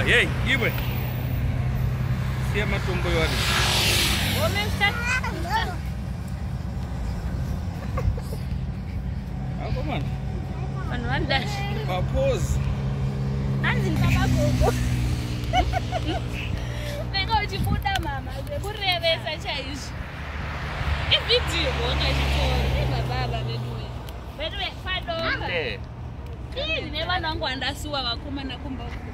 hey, iwe. Siya matumbo yoni. Ako man. One dash. Pause. Anzini baba gogo. Beka uchifuta mama, kurevesa chaizvo. Ivideo wakachitora. Baba bedwe. Bedwe fadonga. Nevana vangu vandasuwa vakomana kumba.